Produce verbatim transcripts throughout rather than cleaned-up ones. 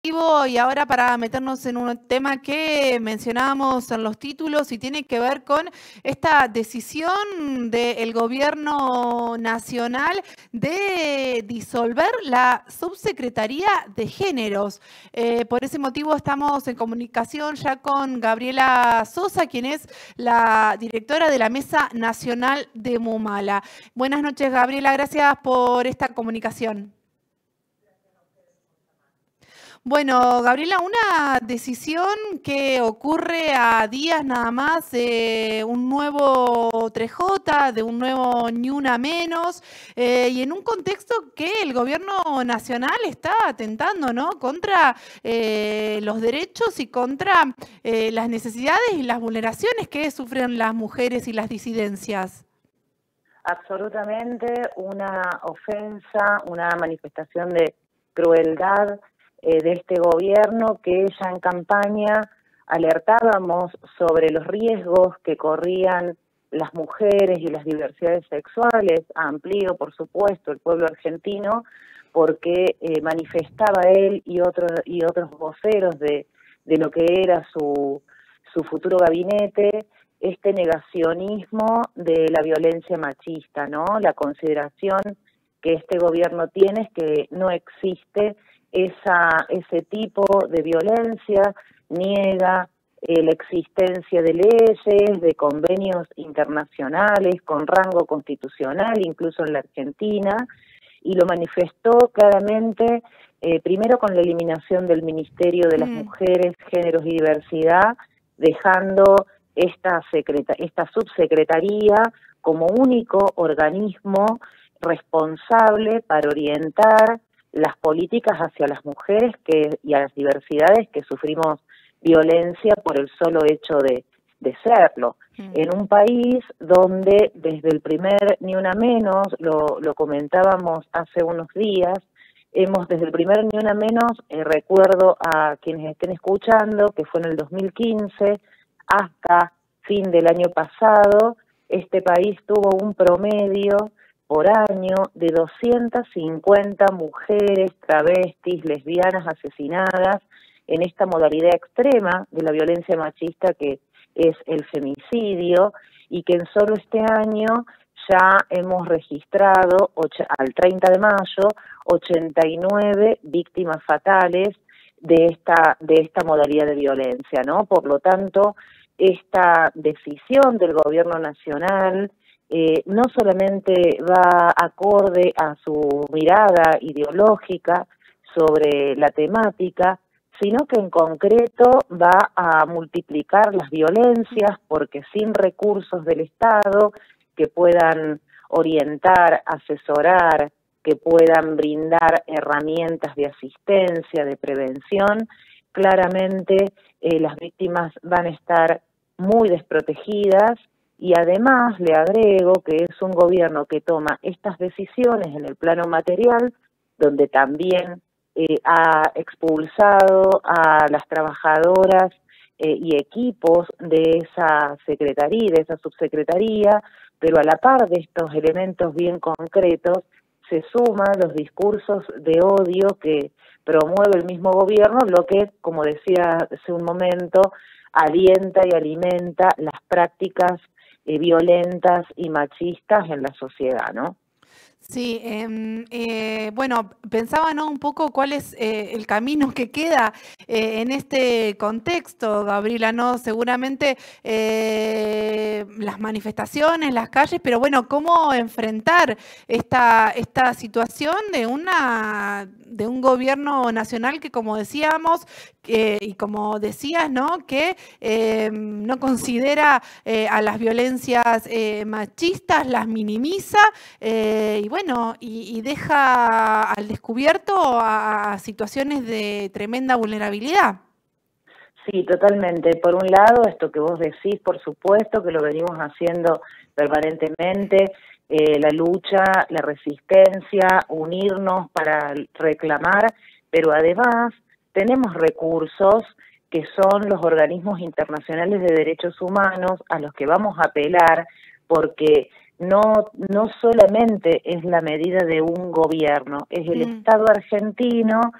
Y ahora para meternos en un tema que mencionábamos en los títulos y tiene que ver con esta decisión del gobierno nacional de disolver la subsecretaría de géneros. Eh, por ese motivo estamos en comunicación ya con Gabriela Sosa, quien es la directora de la Mesa Nacional de Mumala. Buenas noches, Gabriela, gracias por esta comunicación. Bueno, Gabriela, una decisión que ocurre a días nada más de un nuevo tres J, de un nuevo Ni Una Menos, eh, y en un contexto que el gobierno nacional está atentando, ¿no?, contra eh, los derechos y contra eh, las necesidades y las vulneraciones que sufren las mujeres y las disidencias. Absolutamente una ofensa, una manifestación de crueldad eh, de este gobierno, que ya en campaña alertábamos sobre los riesgos que corrían las mujeres y las diversidades sexuales. Amplío, por supuesto, el pueblo argentino, porque eh, manifestaba él y otros y otros voceros de, de lo que era su, su futuro gabinete, este negacionismo de la violencia machista, ¿no? La consideración que este gobierno tiene es que no existe esa, ese tipo de violencia, niega eh, la existencia de leyes, de convenios internacionales con rango constitucional, incluso en la Argentina, y lo manifestó claramente, eh, primero con la eliminación del Ministerio de las mm. Mujeres, Géneros y Diversidad, dejando esta, secreta, esta subsecretaría como único organismo responsable para orientar las políticas hacia las mujeres que, y a las diversidades que sufrimos violencia por el solo hecho de, de serlo. Mm. En un país donde desde el primer Ni Una Menos, lo, lo comentábamos hace unos días, hemos desde el primer Ni Una Menos, eh, recuerdo a quienes estén escuchando, que fue en el dos mil quince, hasta fin del año pasado, este país tuvo un promedio por año de doscientas cincuenta mujeres, travestis, lesbianas asesinadas en esta modalidad extrema de la violencia machista que es el femicidio, y que en solo este año ya hemos registrado, al treinta de mayo, ochenta y nueve víctimas fatales de esta, de esta modalidad de violencia, ¿no? Por lo tanto, esta decisión del gobierno nacional eh, no solamente va acorde a su mirada ideológica sobre la temática, sino que en concreto va a multiplicar las violencias, porque sin recursos del Estado que puedan orientar, asesorar, que puedan brindar herramientas de asistencia, de prevención, claramente eh, las víctimas van a estar muy desprotegidas. Y además le agrego que es un gobierno que toma estas decisiones en el plano material, donde también eh, ha expulsado a las trabajadoras eh, y equipos de esa secretaría, de esa subsecretaría, pero a la par de estos elementos bien concretos, se suman los discursos de odio que promueve el mismo gobierno, lo que, como decía hace un momento, alienta y alimenta las prácticas eh, violentas y machistas en la sociedad, ¿no? Sí, eh, eh, bueno, pensaba, ¿no?, un poco cuál es eh, el camino que queda eh, en este contexto, Gabriela, ¿no? Seguramente eh, las manifestaciones, las calles, pero bueno, ¿cómo enfrentar esta, esta situación de, una, de un gobierno nacional que, como decíamos, eh, y como decías, ¿no?, que eh, no considera eh, a las violencias eh, machistas, las minimiza eh, y bueno, y, y deja al descubierto a, a situaciones de tremenda vulnerabilidad? Sí, totalmente. Por un lado, esto que vos decís, por supuesto, que lo venimos haciendo permanentemente, eh, la lucha, la resistencia, unirnos para reclamar, pero además tenemos recursos que son los organismos internacionales de derechos humanos a los que vamos a apelar, porque no, no solamente es la medida de un gobierno, es el mm. Estado argentino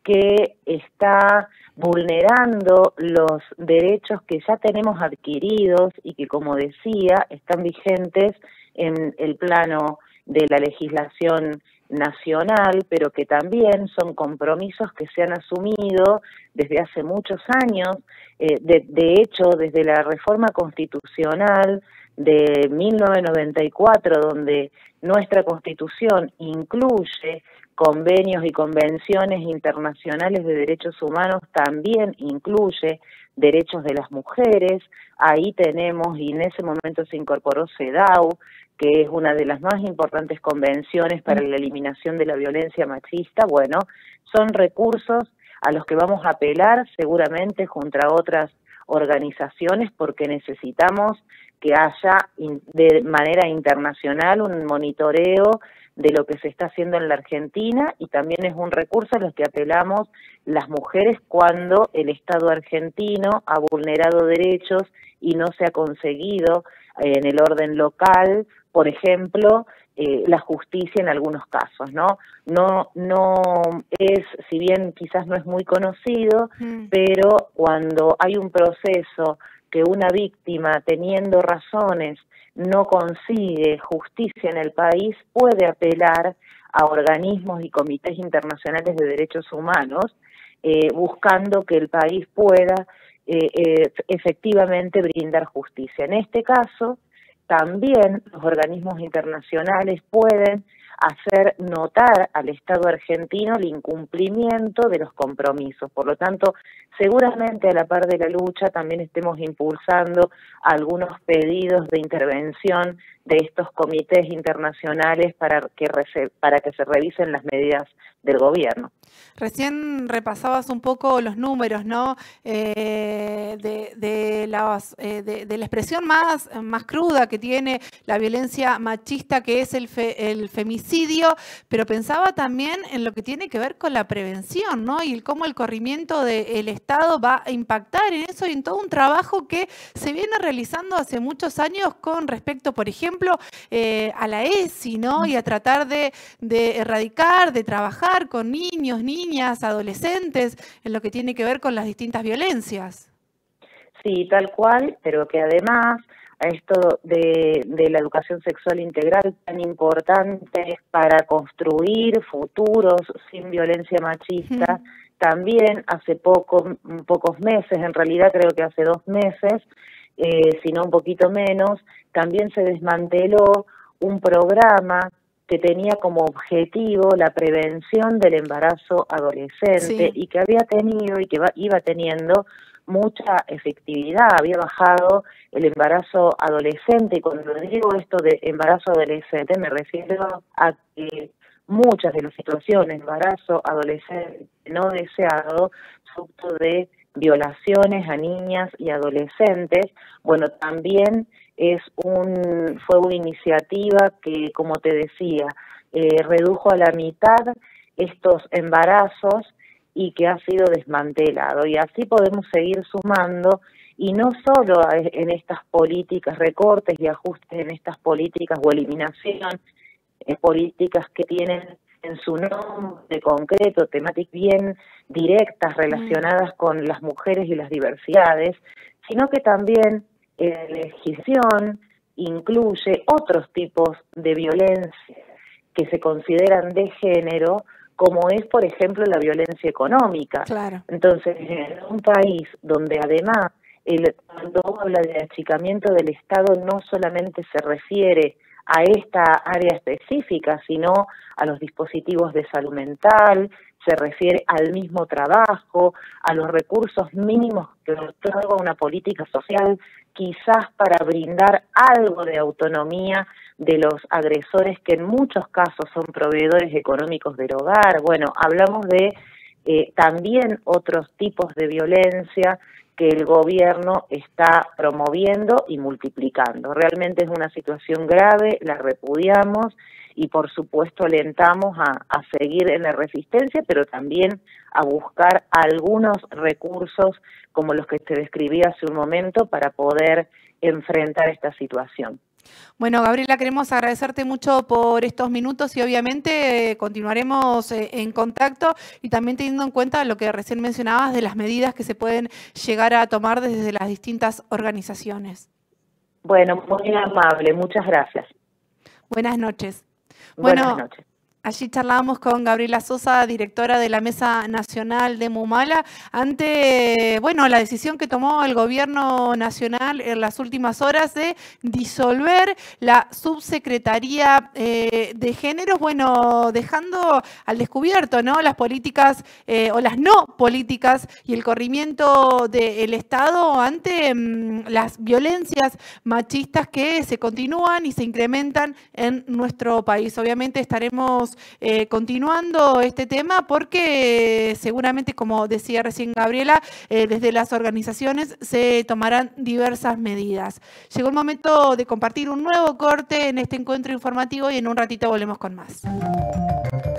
que está vulnerando los derechos que ya tenemos adquiridos y que, como decía, están vigentes en el plano de la legislación nacional, pero que también son compromisos que se han asumido desde hace muchos años, eh, de, de hecho, desde la reforma constitucional de mil novecientos noventa y cuatro, donde nuestra Constitución incluye convenios y convenciones internacionales de derechos humanos, también incluye derechos de las mujeres. Ahí tenemos, y en ese momento se incorporó CEDAW, que es una de las más importantes convenciones para la eliminación de la violencia machista. Bueno, son recursos a los que vamos a apelar seguramente junto a otras organizaciones, porque necesitamos que haya de manera internacional un monitoreo de lo que se está haciendo en la Argentina, y también es un recurso a los que apelamos las mujeres cuando el Estado argentino ha vulnerado derechos y no se ha conseguido eh, en el orden local, por ejemplo, eh, la justicia en algunos casos, ¿no? No, no es, si bien quizás no es muy conocido, mm. pero cuando hay un proceso que una víctima, teniendo razones, no consigue justicia en el país, puede apelar a organismos y comités internacionales de derechos humanos, eh, buscando que el país pueda eh, eh, efectivamente brindar justicia. En este caso, también los organismos internacionales pueden hacer notar al Estado argentino el incumplimiento de los compromisos. Por lo tanto, seguramente a la par de la lucha también estemos impulsando algunos pedidos de intervención de estos comités internacionales para que, para que se revisen las medidas del gobierno. Recién repasabas un poco los números, ¿no? Eh, de, de, las, eh, de, de la expresión más, más cruda que tiene la violencia machista, que es el, fe, el femicidio, pero pensaba también en lo que tiene que ver con la prevención, ¿no? Y el, cómo el corrimiento del Estado va a impactar en eso y en todo un trabajo que se viene realizando hace muchos años con respecto, por ejemplo, eh, a la E S I, ¿no? Y a tratar de, de erradicar, de trabajar con niños, niñas, adolescentes, en lo que tiene que ver con las distintas violencias. Sí, tal cual, pero que además a esto de, de la educación sexual integral tan importante para construir futuros sin violencia machista, uh-huh. También hace poco, pocos meses, en realidad creo que hace dos meses, eh, si no un poquito menos, también se desmanteló un programa que tenía como objetivo la prevención del embarazo adolescente, sí. Y que había tenido y que va, iba teniendo mucha efectividad, había bajado el embarazo adolescente, y cuando digo esto de embarazo adolescente me refiero a que muchas de las situaciones de embarazo adolescente no deseado, fruto de violaciones a niñas y adolescentes, bueno, también es un fue una iniciativa que, como te decía, eh, redujo a la mitad estos embarazos y que ha sido desmantelado. Y así podemos seguir sumando, y no solo en estas políticas, recortes y ajustes en estas políticas o eliminación, eh, políticas que tienen en su nombre concreto temáticas bien directas relacionadas mm. con las mujeres y las diversidades, sino que también la legislación incluye otros tipos de violencia que se consideran de género, como es, por ejemplo, la violencia económica. Claro. Entonces, en un país donde además, el, cuando habla de achicamiento del Estado, no solamente se refiere a esta área específica, sino a los dispositivos de salud mental, se refiere al mismo trabajo, a los recursos mínimos que otorga una política social, quizás para brindar algo de autonomía de los agresores, que en muchos casos son proveedores económicos del hogar. Bueno, hablamos de eh, también otros tipos de violencia que el gobierno está promoviendo y multiplicando. Realmente es una situación grave, la repudiamos y por supuesto alentamos a, a seguir en la resistencia, pero también a buscar algunos recursos como los que te describí hace un momento para poder enfrentar esta situación. Bueno, Gabriela, queremos agradecerte mucho por estos minutos y obviamente eh, continuaremos eh, en contacto y también teniendo en cuenta lo que recién mencionabas de las medidas que se pueden llegar a tomar desde las distintas organizaciones. Bueno, muy amable, muchas gracias. Buenas noches. Buenas Bueno, noches. allí charlábamos con Gabriela Sosa, directora de la Mesa Nacional de Mumala, ante bueno, la decisión que tomó el gobierno nacional en las últimas horas de disolver la subsecretaría eh, de géneros, bueno, dejando al descubierto, ¿no?, las políticas eh, o las no políticas y el corrimiento del Estado ante mmm, las violencias machistas que se continúan y se incrementan en nuestro país. Obviamente estaremos Eh, continuando este tema porque eh, seguramente, como decía recién Gabriela, eh, desde las organizaciones se tomarán diversas medidas. Llegó el momento de compartir un nuevo corte en este encuentro informativo y en un ratito volvemos con más.